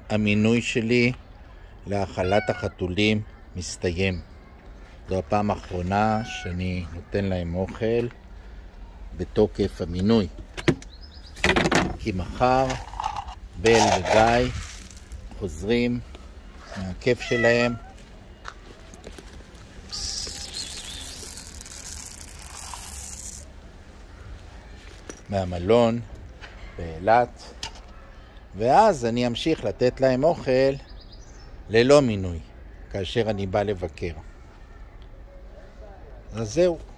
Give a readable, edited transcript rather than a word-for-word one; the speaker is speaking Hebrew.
המינוי שלי להאכלת החתולים מסתיים. זו הפעם האחרונה שאני נותן להם אוכל בתוקף המינוי. כי מחר בל וגיא חוזרים מהכיף שלהם. מהמלון באילת, ואז אני אמשיך לתת להם אוכל ללא מינוי כאשר אני בא לבקר. אז זהו.